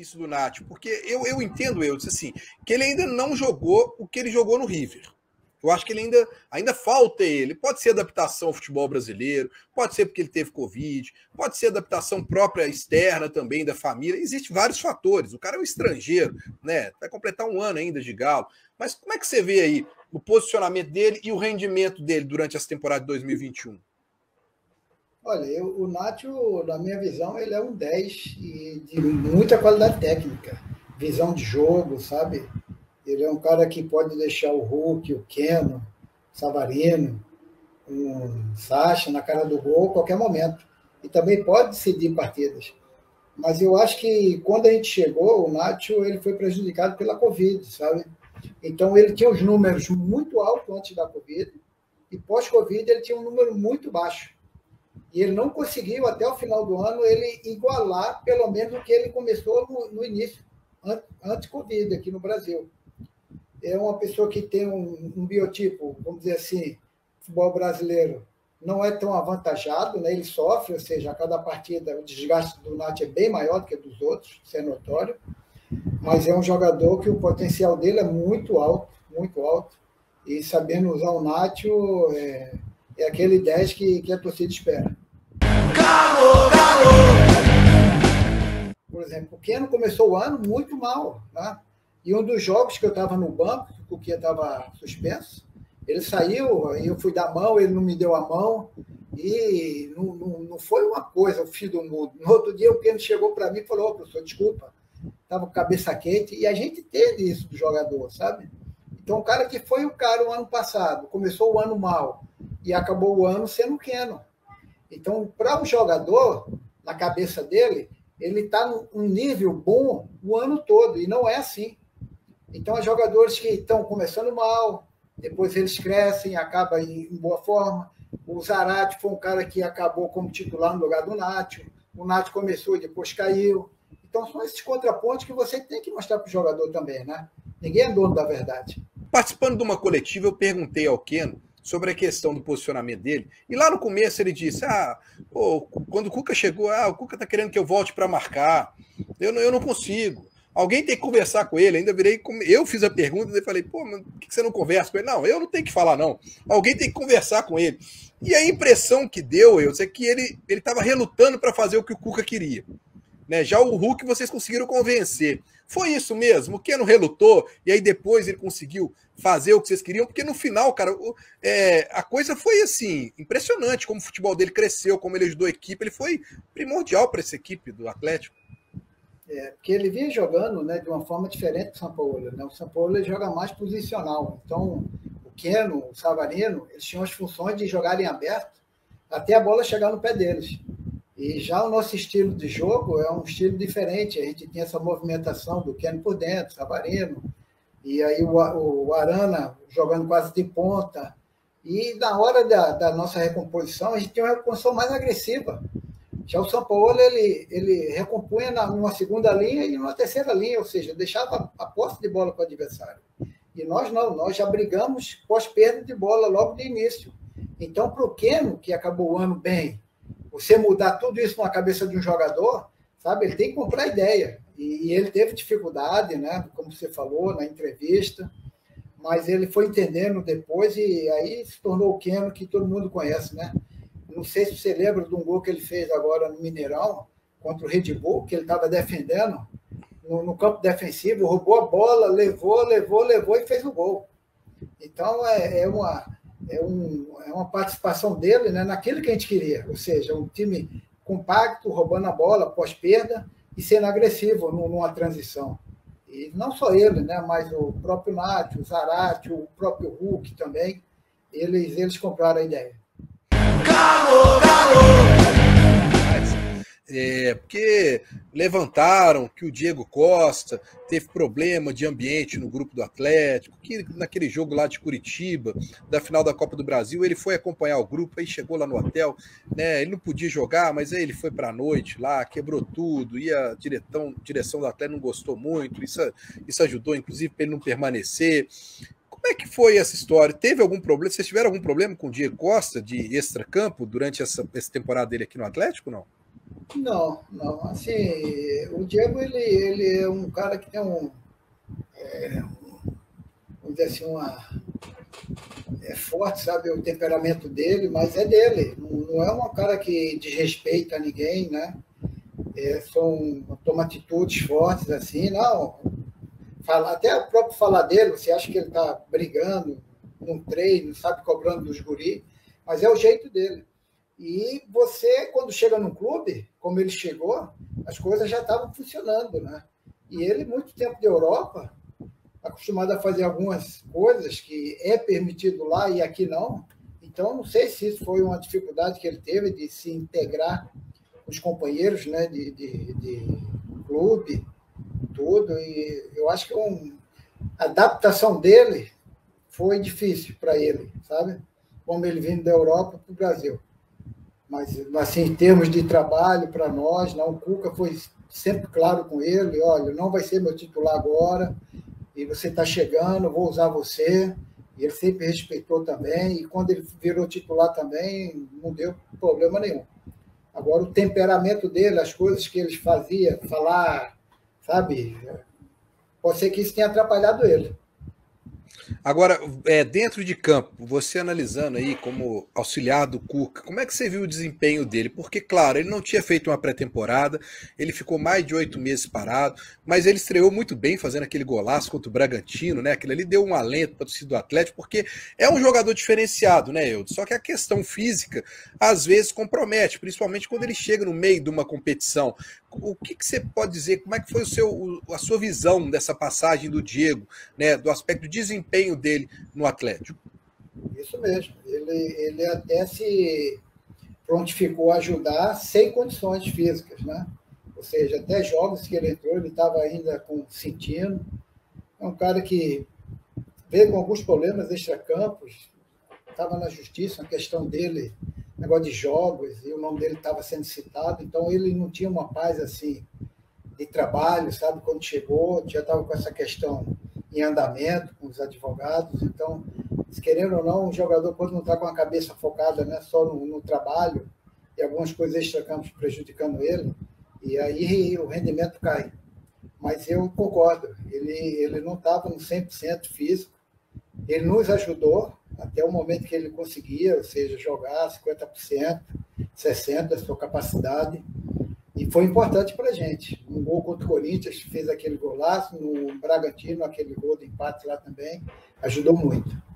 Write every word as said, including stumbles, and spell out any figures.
isso do Nacho, porque eu, eu entendo, eu disse assim, que ele ainda não jogou o que ele jogou no River. Eu acho que ele ainda, ainda falta ele. Pode ser adaptação ao futebol brasileiro, pode ser porque ele teve Covid, pode ser adaptação própria externa também da família. Existem vários fatores. O cara é um estrangeiro, né? Vai completar um ano ainda de Galo. Mas como é que você vê aí o posicionamento dele e o rendimento dele durante essa temporada de dois mil e vinte e um? Olha, eu, o Nacho, na minha visão, ele é um dez e de muita qualidade técnica. Visão de jogo, sabe? Ele é um cara que pode deixar o Hulk, o Keno, o Savarino, o Sacha na cara do gol a qualquer momento. E também pode decidir partidas. Mas eu acho que quando a gente chegou, o Nacho ele foi prejudicado pela Covid, sabe? Então ele tinha os números muito altos antes da Covid e pós-Covid ele tinha um número muito baixo. E ele não conseguiu, até o final do ano, ele igualar pelo menos o que ele começou no, no início, antes Covid, aqui no Brasil. É uma pessoa que tem um, um biotipo, vamos dizer assim, futebol brasileiro não é tão avantajado, né? Ele sofre, ou seja, a cada partida o desgaste do Nacho é bem maior do que dos outros, isso é notório, mas é um jogador que o potencial dele é muito alto, muito alto, e sabendo usar o Nacho é, é aquele dez que, que a torcida espera. Galo, galo! Por exemplo, o Keno começou o ano muito mal, né? E um dos jogos que eu estava no banco, o que estava suspenso, ele saiu, eu fui dar mão, ele não me deu a mão, e não, não, não foi uma coisa, o fim do mundo. No outro dia, o Keno chegou para mim e falou: oh, professor, desculpa, estava com cabeça quente, e a gente teve isso do jogador, sabe? Então, o cara que foi o cara o ano passado, começou o ano mal, e acabou o ano sendo Keno. Então, para o jogador, na cabeça dele, ele está num nível bom o ano todo, e não é assim. Então, há jogadores que estão começando mal, depois eles crescem, acabam em, em boa forma. O Zarate foi um cara que acabou como titular no lugar do Nacho. O Nacho começou e depois caiu. Então, são esses contrapontos que você tem que mostrar para o jogador também, né? Ninguém é dono da verdade. Participando de uma coletiva, eu perguntei ao Keno sobre a questão do posicionamento dele. E lá no começo ele disse, ah, oh, quando o Cuca chegou, ah, o Cuca tá querendo que eu volte para marcar. Eu não, eu não consigo. Alguém tem que conversar com ele. Ainda virei, eu fiz a pergunta e falei, pô, mas por que você não conversa com ele? Não, eu não tenho que falar, não. Alguém tem que conversar com ele. E a impressão que deu, eu é que ele ele estava relutando para fazer o que o Cuca queria. Né? Já o Hulk vocês conseguiram convencer. Foi isso mesmo? O Keno relutou e aí depois ele conseguiu fazer o que vocês queriam? Porque no final, cara, é, a coisa foi assim, impressionante como o futebol dele cresceu, como ele ajudou a equipe. Ele foi primordial para essa equipe do Atlético. É, porque ele vinha jogando, né, de uma forma diferente do São Paulo. Né? O São Paulo ele joga mais posicional. Então, o Keno, o Savarino, eles tinham as funções de jogarem aberto até a bola chegar no pé deles. E já o nosso estilo de jogo é um estilo diferente. A gente tem essa movimentação do Keno por dentro, Savarino, e aí o, o Arana jogando quase de ponta. E na hora da, da nossa recomposição, a gente tem uma recomposição mais agressiva. Já o São Paulo, ele, ele recompunha na, numa segunda linha e numa terceira linha, ou seja, deixava a posse de bola para o adversário. E nós não, nós já brigamos pós-perda de bola logo de início. Então, para o Keno, que acabou o ano bem, você mudar tudo isso na cabeça de um jogador, sabe, ele tem que comprar ideia. E, e ele teve dificuldade, né, como você falou na entrevista, mas ele foi entendendo depois e aí se tornou o Keno que todo mundo conhece, né? Não sei se você lembra de um gol que ele fez agora no Mineirão, contra o Red Bull, que ele estava defendendo no, no campo defensivo, roubou a bola, levou, levou, levou e fez o gol. Então, é, é, uma, é, um, é uma participação dele, né, naquilo que a gente queria, ou seja, um time compacto, roubando a bola pós-perda e sendo agressivo numa transição. E não só ele, né, mas o próprio Nacho, o Zarate, o próprio Hulk também, eles, eles compraram a ideia. Galo, galo! É, porque levantaram que o Diego Costa teve problema de ambiente no grupo do Atlético, que naquele jogo lá de Curitiba, da final da Copa do Brasil, ele foi acompanhar o grupo, aí chegou lá no hotel, né, ele não podia jogar, mas aí ele foi para a noite lá, quebrou tudo, e a direção, direção do Atlético não gostou muito, isso, isso ajudou inclusive para ele não permanecer. Como é que foi essa história? Teve algum problema? Vocês tiveram algum problema com o Diego Costa de extracampo durante essa, essa temporada dele aqui no Atlético, não? Não, não. Assim, o Diego, ele, ele é um cara que tem um, é, vamos dizer assim, uma, é forte, sabe, o temperamento dele, mas é dele. Não, não é um cara que desrespeita ninguém, né? É, são, toma atitudes fortes assim, não. Fala, até o próprio falar dele, você acha que ele está brigando num treino, sabe, cobrando dos guri, mas é o jeito dele. E você, quando chega num clube, como ele chegou, as coisas já estavam funcionando, né? E ele, muito tempo de Europa, acostumado a fazer algumas coisas que é permitido lá e aqui não. Então, não sei se isso foi uma dificuldade que ele teve de se integrar com os companheiros, né, de, de, de clube, tudo. E eu acho que um, a adaptação dele foi difícil para ele, sabe? Como ele vindo da Europa para o Brasil. Mas, assim, em termos de trabalho para nós, não, o Cuca foi sempre claro com ele, olha, não vai ser meu titular agora, e você está chegando, vou usar você. E ele sempre respeitou também, e quando ele virou titular também, não deu problema nenhum. Agora, o temperamento dele, as coisas que ele fazia, falar, sabe, pode ser que isso tenha atrapalhado ele. Agora, é, dentro de campo, você analisando aí como auxiliar do Cuca, como é que você viu o desempenho dele? Porque, claro, ele não tinha feito uma pré-temporada, ele ficou mais de oito meses parado, mas ele estreou muito bem fazendo aquele golaço contra o Bragantino, né? Aquilo ali deu um alento para o torcida do Atlético, porque é um jogador diferenciado, né, Eudes? Só que a questão física, às vezes, compromete, principalmente quando ele chega no meio de uma competição. O que, que você pode dizer? Como é que foi o seu, a sua visão dessa passagem do Diego, né, do aspecto de desempenho dele no Atlético? Isso mesmo. Ele, ele até se prontificou a ajudar sem condições físicas, né? Ou seja, até jogos que ele entrou, ele estava ainda com, sentindo. É um cara que veio com alguns problemas extracampos, estava na justiça, a questão dele, negócio de jogos, e o nome dele estava sendo citado, então ele não tinha uma paz assim de trabalho, sabe? Quando chegou, já estava com essa questão em andamento com os advogados, então, querendo ou não, o jogador quando não está com a cabeça focada, né, só no, no trabalho e algumas coisas extracampos prejudicando ele, e aí o rendimento cai. Mas eu concordo, ele, ele não estava no cem por cento físico, ele nos ajudou até o momento que ele conseguia, ou seja, jogar cinquenta por cento, sessenta por cento da sua capacidade, e foi importante para a gente. No gol contra o Corinthians, fez aquele golaço, no Bragantino, aquele gol de empate lá também, ajudou muito.